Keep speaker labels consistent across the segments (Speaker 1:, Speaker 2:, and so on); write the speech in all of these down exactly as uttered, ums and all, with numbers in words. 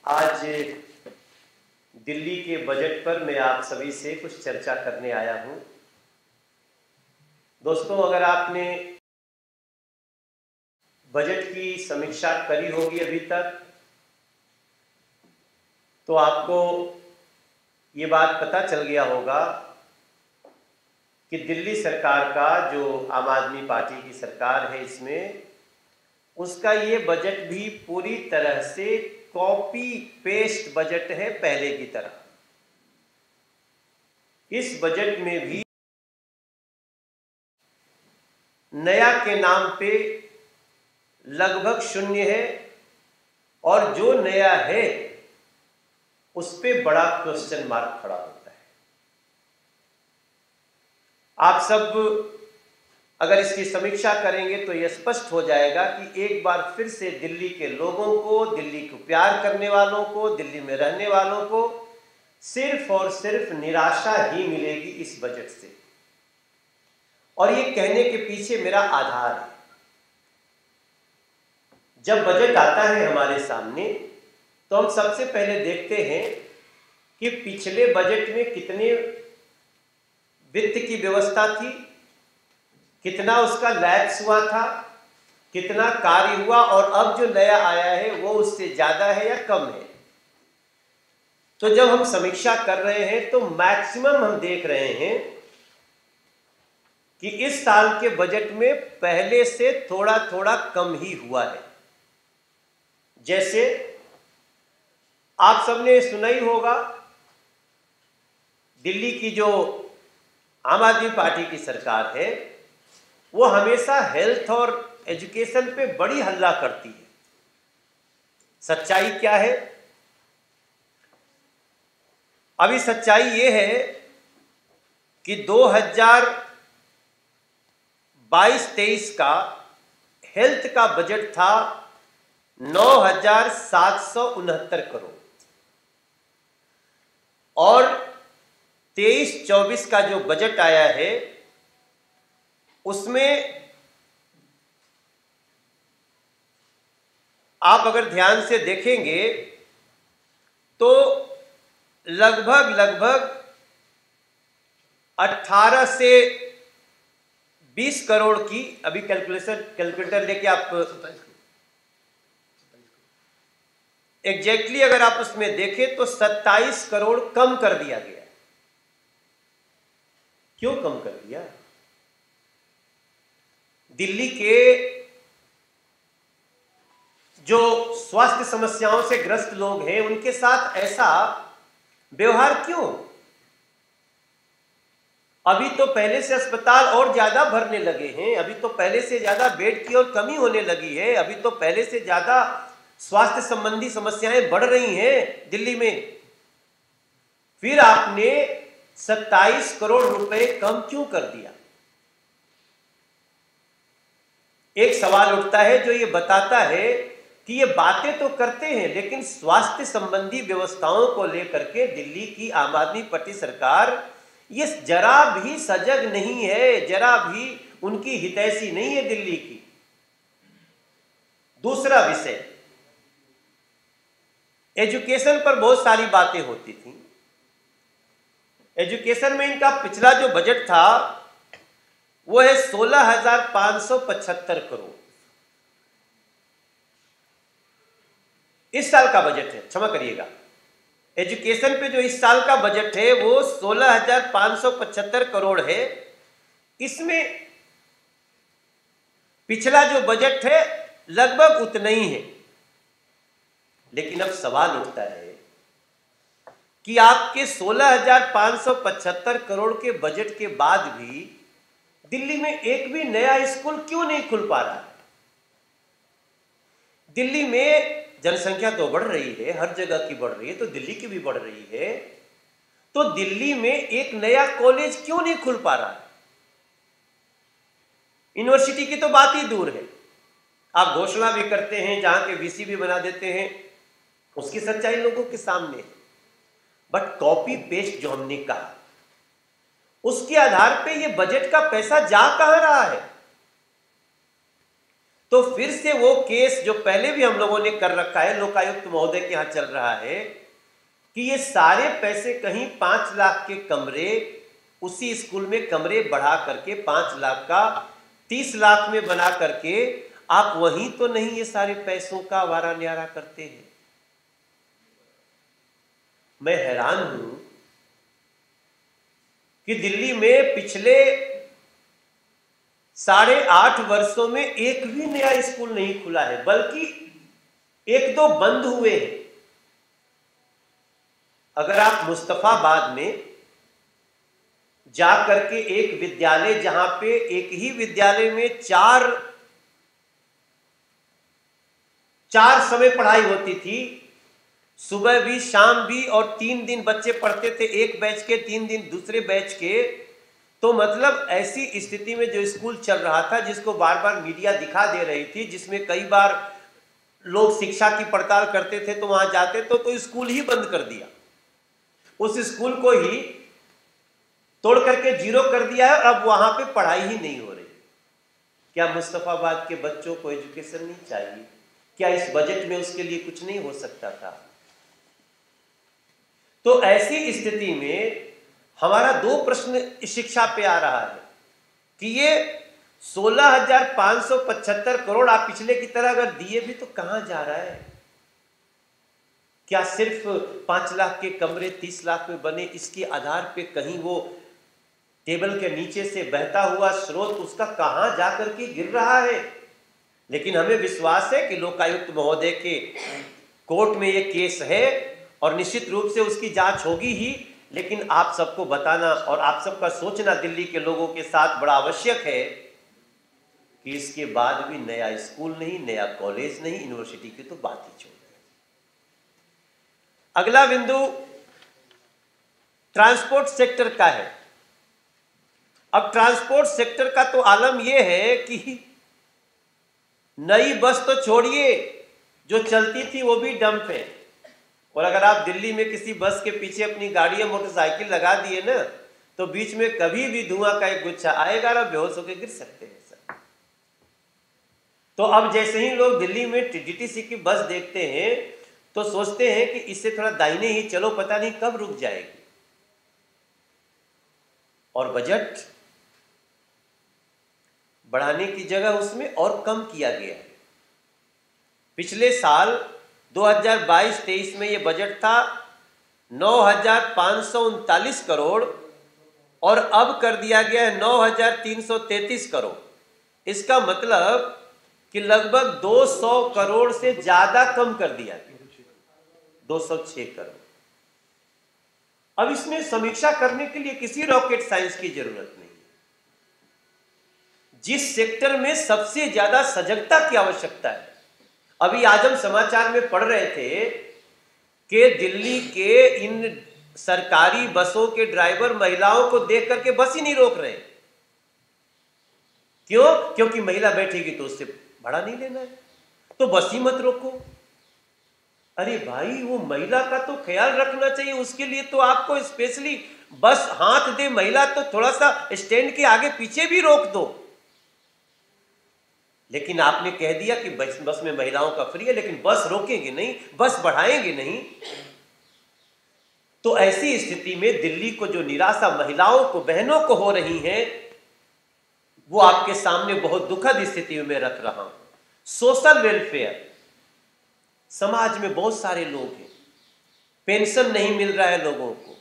Speaker 1: आज दिल्ली के बजट पर मैं आप सभी से कुछ चर्चा करने आया हूं। दोस्तों, अगर आपने बजट की समीक्षा करी होगी अभी तक, तो आपको ये बात पता चल गया होगा कि दिल्ली सरकार का, जो आम आदमी पार्टी की सरकार है, इसमें उसका ये बजट भी पूरी तरह से कॉपी पेस्ट बजट है पहले की तरह। इस बजट में भी नया के नाम पे लगभग शून्य है और जो नया है उस पे बड़ा क्वेश्चन मार्क खड़ा होता है। आप सब अगर इसकी समीक्षा करेंगे तो यह स्पष्ट हो जाएगा कि एक बार फिर से दिल्ली के लोगों को, दिल्ली को प्यार करने वालों को, दिल्ली में रहने वालों को सिर्फ और सिर्फ निराशा ही मिलेगी इस बजट से। और ये कहने के पीछे मेरा आधार है। जब बजट आता है हमारे सामने तो हम सबसे पहले देखते हैं कि पिछले बजट में कितने वित्त की व्यवस्था थी, कितना उसका लैप्स हुआ था, कितना कार्य हुआ, और अब जो नया आया है वो उससे ज्यादा है या कम है। तो जब हम समीक्षा कर रहे हैं तो मैक्सिमम हम देख रहे हैं कि इस साल के बजट में पहले से थोड़ा थोड़ा कम ही हुआ है। जैसे आप सबने सुना ही होगा, दिल्ली की जो आम आदमी पार्टी की सरकार है वो हमेशा हेल्थ और एजुकेशन पे बड़ी हल्ला करती है। सच्चाई क्या है? अभी सच्चाई ये है कि दो हज़ार बाईस तेईस का हेल्थ का बजट था नौ हजार सात सौ उनहत्तर करोड़ और तेईस चौबीस का जो बजट आया है उसमें आप अगर ध्यान से देखेंगे तो लगभग लगभग अठारह से बीस करोड़ की, अभी कैलकुलेशन कैलकुलेटर लेके आप एग्जैक्टली अगर आप उसमें देखें तो सत्ताईस करोड़ कम कर दिया गया। क्यों कम कर दिया? दिल्ली के जो स्वास्थ्य समस्याओं से ग्रस्त लोग हैं उनके साथ ऐसा व्यवहार क्यों? अभी तो पहले से अस्पताल और ज्यादा भरने लगे हैं, अभी तो पहले से ज्यादा बेड की और कमी होने लगी है, अभी तो पहले से ज्यादा स्वास्थ्य संबंधी समस्याएं बढ़ रही हैं दिल्ली में। फिर आपने सत्ताईस करोड़ रुपए कम क्यों कर दिया? एक सवाल उठता है जो ये बताता है कि ये बातें तो करते हैं लेकिन स्वास्थ्य संबंधी व्यवस्थाओं को लेकर के दिल्ली की आम आदमी पार्टी सरकार ये जरा भी सजग नहीं है, जरा भी उनकी हितैषी नहीं है दिल्ली की। दूसरा विषय, एजुकेशन पर बहुत सारी बातें होती थी। एजुकेशन में इनका पिछला जो बजट था वो है सोलह हजार पांच सौ पचहत्तर करोड़। इस साल का बजट है, क्षमा करिएगा, एजुकेशन पे जो इस साल का बजट है वो सोलह हजार पांच सौ पचहत्तर करोड़ है। इसमें पिछला जो बजट है लगभग उतना ही है। लेकिन अब सवाल उठता है कि आपके सोलह हजार पांच सौ पचहत्तर करोड़ के बजट के बाद भी दिल्ली में एक भी नया स्कूल क्यों नहीं खुल पा रहा है? दिल्ली में जनसंख्या तो बढ़ रही है, हर जगह की बढ़ रही है, तो दिल्ली की भी बढ़ रही है, तो दिल्ली में एक नया कॉलेज क्यों नहीं खुल पा रहा है? यूनिवर्सिटी की तो बात ही दूर है, आप घोषणा भी करते हैं, जहां के वीसी भी बना देते हैं, उसकी सच्चाई लोगों के सामने है। बट कॉपी पेस्ट जो हमने कहा उसके आधार पे ये बजट का पैसा जा कहां रहा है? तो फिर से वो केस जो पहले भी हम लोगों ने कर रखा है, लोकायुक्त महोदय के यहाँ चल रहा है कि ये सारे पैसे कहीं पांच लाख के कमरे, उसी स्कूल में कमरे बढ़ा करके पांच लाख का तीस लाख में बना करके आप वहीं तो नहीं ये सारे पैसों का आवारा न्यारा करते हैं। मैं हैरान हूं कि दिल्ली में पिछले साढ़े आठ वर्षों में एक भी नया स्कूल नहीं खुला है, बल्कि एक दो बंद हुए हैं। अगर आप मुस्तफाबाद में जा करके एक विद्यालय, जहां पे एक ही विद्यालय में चार चार समय पढ़ाई होती थी, सुबह भी शाम भी, और तीन दिन बच्चे पढ़ते थे, एक बैच के, तीन दिन दूसरे बैच के। तो मतलब ऐसी स्थिति में जो स्कूल चल रहा था, जिसको बार बार मीडिया दिखा दे रही थी, जिसमें कई बार लोग शिक्षा की पड़ताल करते थे तो वहां जाते तो, तो स्कूल ही बंद कर दिया, उस स्कूल को ही तोड़ करके जीरो कर दिया है, और अब वहां पे पढ़ाई ही नहीं हो रही। क्या मुस्तफाबाद के बच्चों को एजुकेशन नहीं चाहिए? क्या इस बजट में उसके लिए कुछ नहीं हो सकता था? तो ऐसी स्थिति में हमारा दो प्रश्न शिक्षा पे आ रहा है कि ये सोलह हजार पांच सौ पचहत्तर करोड़ आप पिछले की तरह अगर दिए भी तो कहां जा रहा है? क्या सिर्फ पांच लाख के कमरे तीस लाख में बने, इसके आधार पे कहीं वो टेबल के नीचे से बहता हुआ स्रोत उसका कहां जाकर के गिर रहा है? लेकिन हमें विश्वास है कि लोकायुक्त महोदय के कोर्ट में ये केस है और निश्चित रूप से उसकी जांच होगी ही। लेकिन आप सबको बताना और आप सबका सोचना दिल्ली के लोगों के साथ बड़ा आवश्यक है कि इसके बाद भी नया स्कूल नहीं, नया कॉलेज नहीं, यूनिवर्सिटी की तो बात ही छोड़ दें। अगला बिंदु ट्रांसपोर्ट सेक्टर का है। अब ट्रांसपोर्ट सेक्टर का तो आलम यह है कि नई बस तो छोड़िए, जो चलती थी वो भी डंप है। और अगर आप दिल्ली में किसी बस के पीछे अपनी गाड़ी या मोटरसाइकिल लगा दिए ना, तो बीच में कभी भी धुआं का एक गुच्छा आएगा और बेहोश होकर गिर सकते हैं सर। तो अब जैसे ही लोग दिल्ली में डीटीसी की बस देखते हैं तो सोचते हैं कि इससे थोड़ा दाहिने ही चलो, पता नहीं कब रुक जाएगी। और बजट बढ़ाने की जगह उसमें और कम किया गया है। पिछले साल दो हज़ार बाईस तेईस में ये बजट था नौ हजार पाँच सौ उनतालीस करोड़ और अब कर दिया गया है नौ हजार तीन सौ तैंतीस करोड़। इसका मतलब कि लगभग दो सौ करोड़ से ज्यादा कम कर दिया गया, दो सौ छह करोड़। अब इसमें समीक्षा करने के लिए किसी रॉकेट साइंस की जरूरत नहीं। जिस सेक्टर में सबसे ज्यादा सजगता की आवश्यकता है, अभी आज हम समाचार में पढ़ रहे थे कि दिल्ली के इन सरकारी बसों के ड्राइवर महिलाओं को देख करके बस ही नहीं रोक रहे। क्यों? क्योंकि महिला बैठेगी तो उससे भाड़ा नहीं लेना है, तो बस ही मत रोको। अरे भाई, वो महिला का तो ख्याल रखना चाहिए, उसके लिए तो आपको स्पेशली बस हाथ दे महिला तो थोड़ा सा स्टैंड के आगे पीछे भी रोक दो। लेकिन आपने कह दिया कि बस बस में महिलाओं का फ्री है, लेकिन बस रोकेंगे नहीं, बस बढ़ाएंगे नहीं। तो ऐसी स्थिति में दिल्ली को जो निराशा महिलाओं को, बहनों को हो रही है, वो आपके सामने बहुत दुखद स्थिति में रख रहा हूं। सोशल वेलफेयर, समाज में बहुत सारे लोग हैं, पेंशन नहीं मिल रहा है लोगों को,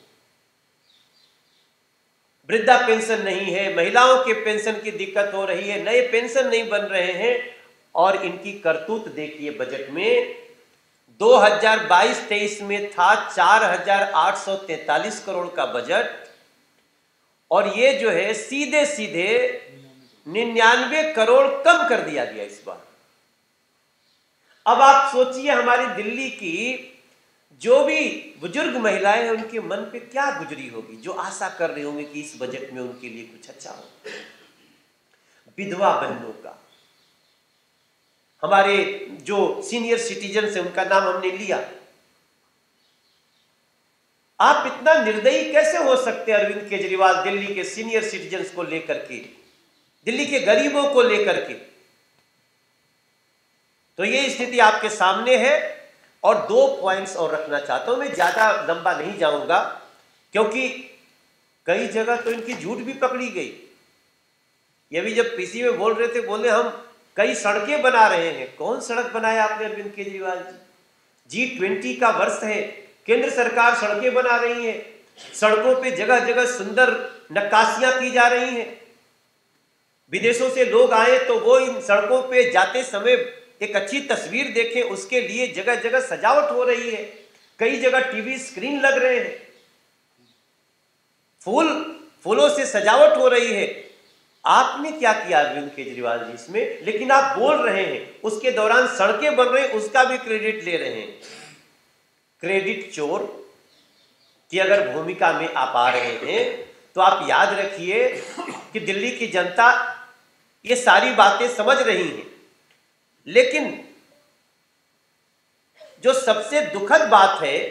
Speaker 1: वृद्धा पेंशन नहीं है, महिलाओं के पेंशन की दिक्कत हो रही है, नए पेंशन नहीं बन रहे हैं। और इनकी करतूत देखिए, बजट में दो हज़ार बाईस तेईस में था चार हजार आठ सौ तैंतालीस करोड़ का बजट, और ये जो है सीधे सीधे निन्यानवे करोड़ कम कर दिया गया इस बार। अब आप सोचिए हमारी दिल्ली की जो भी बुजुर्ग महिलाएं हैं, उनके मन पे क्या गुजरी होगी, जो आशा कर रहे होंगे कि इस बजट में उनके लिए कुछ अच्छा हो। विधवा बहनों का, हमारे जो सीनियर सिटीजन है उनका नाम हमने लिया। आप इतना निर्दयी कैसे हो सकते हैं अरविंद केजरीवाल, दिल्ली के सीनियर सिटीजन्स को लेकर के, दिल्ली के गरीबों को लेकर के? तो ये स्थिति आपके सामने है। और दो पॉइंट्स और रखना चाहता हूं, मैं ज्यादा लंबा नहीं जाऊंगा क्योंकि कई जगह तो इनकी झूठ भी पकड़ी गई। ये भी जब पीसी में बोल रहे थे, बोले हम कई सड़कें बना रहे हैं। कौन सड़क बनाया आपने अरविंद केजरीवाल जी? जी ट्वेंटी का वर्ष है, केंद्र सरकार सड़कें बना रही है, सड़कों पे जगह जगह सुंदर नक्काशियां की जा रही हैं। विदेशों से लोग आए तो वो इन सड़कों पे जाते समय एक अच्छी तस्वीर देखें, उसके लिए जगह जगह सजावट हो रही है। कई जगह टीवी स्क्रीन लग रहे हैं, फूल फूलों से सजावट हो रही है। आपने क्या किया अरविंद केजरीवाल जी इसमें? लेकिन आप बोल रहे हैं, उसके दौरान सड़कें बन रही, उसका भी क्रेडिट ले रहे हैं। क्रेडिट चोर की अगर भूमिका में आप आ रहे हैं तो आप याद रखिए कि दिल्ली की जनता ये सारी बातें समझ रही है। लेकिन जो सबसे दुखद बात है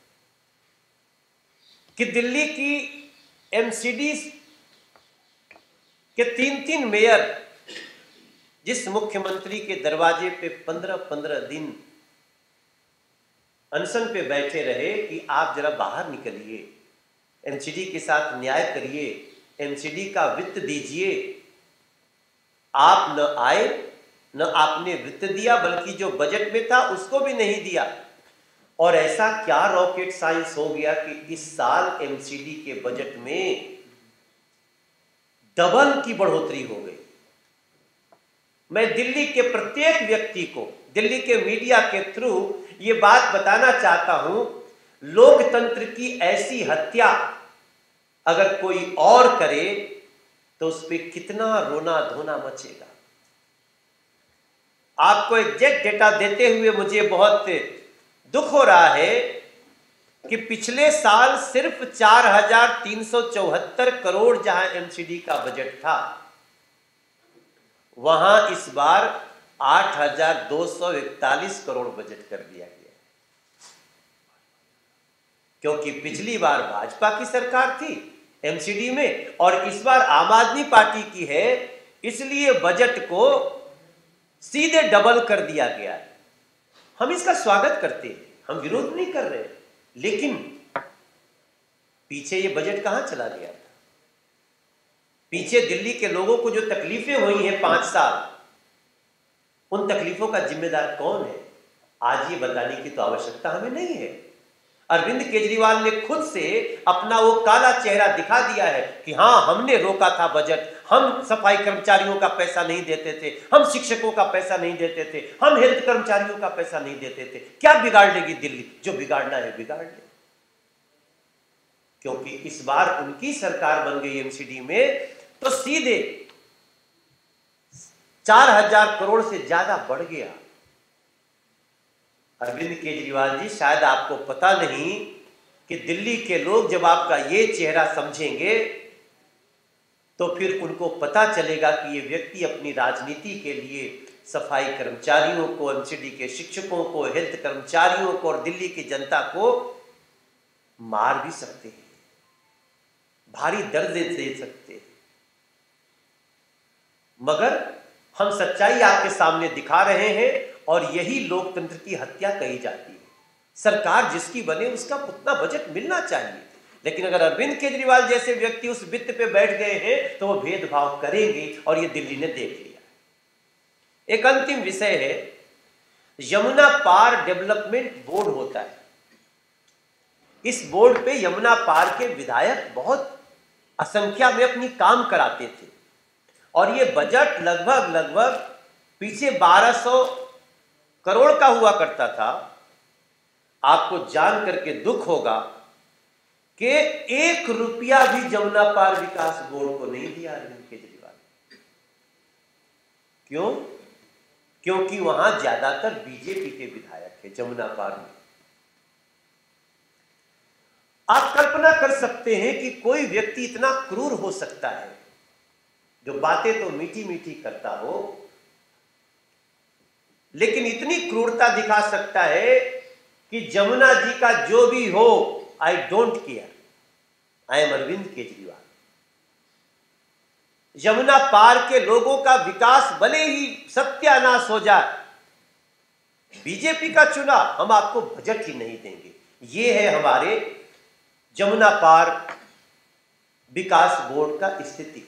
Speaker 1: कि दिल्ली की एमसीडी के तीन तीन मेयर जिस मुख्यमंत्री के दरवाजे पे पंद्रह पंद्रह दिन अनशन पे बैठे रहे कि आप जरा बाहर निकलिए, एमसीडी के साथ न्याय करिए, एमसीडी का वित्त दीजिए, आप न आए, न आपने वित्त दिया, बल्कि जो बजट में था उसको भी नहीं दिया। और ऐसा क्या रॉकेट साइंस हो गया कि इस साल एमसीडी के बजट में डबल की बढ़ोतरी हो गई। मैं दिल्ली के प्रत्येक व्यक्ति को, दिल्ली के मीडिया के थ्रू ये बात बताना चाहता हूं, लोकतंत्र की ऐसी हत्या अगर कोई और करे तो उस पर कितना रोना धोना मचेगा। आपको एग्जैक्ट डेटा देते हुए मुझे बहुत दुख हो रहा है कि पिछले साल सिर्फ चार हजार तीन सौ चौहत्तर करोड़ जहां एमसीडी का बजट था, वहां इस बार आठ हजार दो सौ इकतालीस करोड़ बजट कर दिया गया। क्योंकि पिछली बार भाजपा की सरकार थी एमसीडी में और इस बार आम आदमी पार्टी की है, इसलिए बजट को सीधे डबल कर दिया गया है। हम इसका स्वागत करते हैं, हम विरोध नहीं कर रहे, लेकिन पीछे ये बजट कहां चला गया था? पीछे दिल्ली के लोगों को जो तकलीफें हुई हैं पांच साल, उन तकलीफों का जिम्मेदार कौन है? आज ये बताने की तो आवश्यकता हमें नहीं है। अरविंद केजरीवाल ने खुद से अपना वो काला चेहरा दिखा दिया है कि हां, हमने रोका था बजट, हम सफाई कर्मचारियों का पैसा नहीं देते थे, हम शिक्षकों का पैसा नहीं देते थे, हम हेल्थ कर्मचारियों का पैसा नहीं देते थे। क्या बिगाड़ लेगी दिल्ली? जो बिगाड़ना है बिगाड़ ले, क्योंकि इस बार उनकी सरकार बन गई एमसीडी में तो सीधे चार हजार करोड़ से ज्यादा बढ़ गया। अरविंद केजरीवाल जी, शायद आपको पता नहीं कि दिल्ली के लोग जब आपका ये चेहरा समझेंगे तो फिर उनको पता चलेगा कि ये व्यक्ति अपनी राजनीति के लिए सफाई कर्मचारियों को, एमसीडी के शिक्षकों को, हेल्थ कर्मचारियों को और दिल्ली की जनता को मार भी सकते हैं, भारी दर्द दे सकते हैं। मगर हम सच्चाई आपके सामने दिखा रहे हैं और यही लोकतंत्र की हत्या कही जाती है। सरकार जिसकी बने उसका उतना बजट मिलना चाहिए, लेकिन अगर अरविंद केजरीवाल जैसे व्यक्ति उस वित्त पे बैठ गए हैं तो वो भेदभाव करेंगे और ये दिल्ली ने देख लिया। एक अंतिम विषय है, यमुना पार डेवलपमेंट बोर्ड होता है। इस बोर्ड पे यमुना पार के विधायक बहुत असंख्या में अपनी काम कराते थे और ये बजट लगभग लगभग पीछे बारह सौ करोड़ का हुआ करता था। आपको जान करके दुख होगा कि एक रुपया भी जमुना पार विकास बोर्ड को नहीं दिया अरविंद केजरीवाल। क्यों? क्योंकि वहां ज्यादातर बीजेपी के विधायक है जमुना पार में। आप कल्पना कर सकते हैं कि कोई व्यक्ति इतना क्रूर हो सकता है, जो बातें तो मीठी मीठी करता हो लेकिन इतनी क्रूरता दिखा सकता है कि जमुना जी का जो भी हो, I don't care, I am Arvind Kejriwal. Yamuna पार के लोगों का विकास भले ही सत्यानाश हो जाए, बीजेपी का चुना, हम आपको बजट ही नहीं देंगे। ये है हमारे जमुना पार विकास बोर्ड का स्थिति।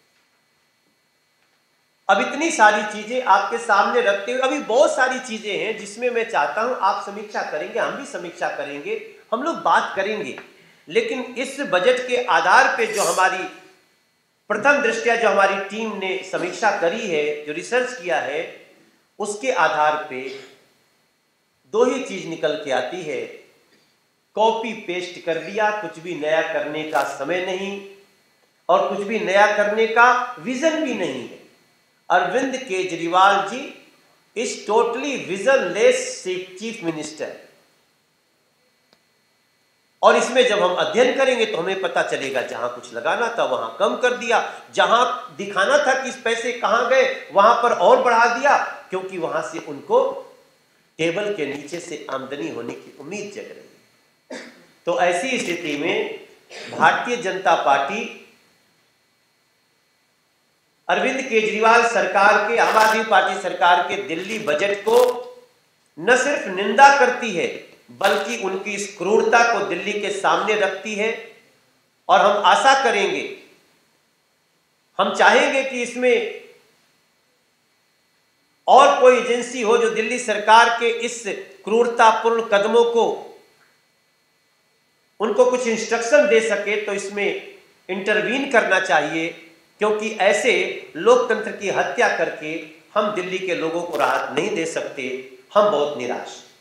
Speaker 1: अब इतनी सारी चीजें आपके सामने रखते हुए, अभी बहुत सारी चीजें हैं जिसमें मैं चाहता हूं आप समीक्षा करेंगे, हम भी समीक्षा करेंगे, हम लोग बात करेंगे। लेकिन इस बजट के आधार पे जो हमारी प्रथम दृष्टया जो हमारी टीम ने समीक्षा करी है, जो रिसर्च किया है, उसके आधार पे दो ही चीज निकल के आती है। कॉपी पेस्ट कर दिया, कुछ भी नया करने का समय नहीं और कुछ भी नया करने का विजन भी नहीं है। Arvind Kejriwal ji is totally visionless chief minister. और इसमें जब हम अध्ययन करेंगे तो हमें पता चलेगा जहां कुछ लगाना था वहां कम कर दिया, जहां दिखाना था कि इस पैसे कहां गए वहां पर और बढ़ा दिया, क्योंकि वहां से उनको टेबल के नीचे से आमदनी होने की उम्मीद जग रही है। तो ऐसी स्थिति में भारतीय जनता पार्टी अरविंद केजरीवाल सरकार के, आम आदमी पार्टी सरकार के दिल्ली बजट को न सिर्फ निंदा करती है बल्कि उनकी इस क्रूरता को दिल्ली के सामने रखती है। और हम आशा करेंगे, हम चाहेंगे कि इसमें और कोई एजेंसी हो जो दिल्ली सरकार के इस क्रूरतापूर्ण कदमों को, उनको कुछ इंस्ट्रक्शन दे सके तो इसमें इंटरवीन करना चाहिए, क्योंकि ऐसे लोकतंत्र की हत्या करके हम दिल्ली के लोगों को राहत नहीं दे सकते। हम बहुत निराश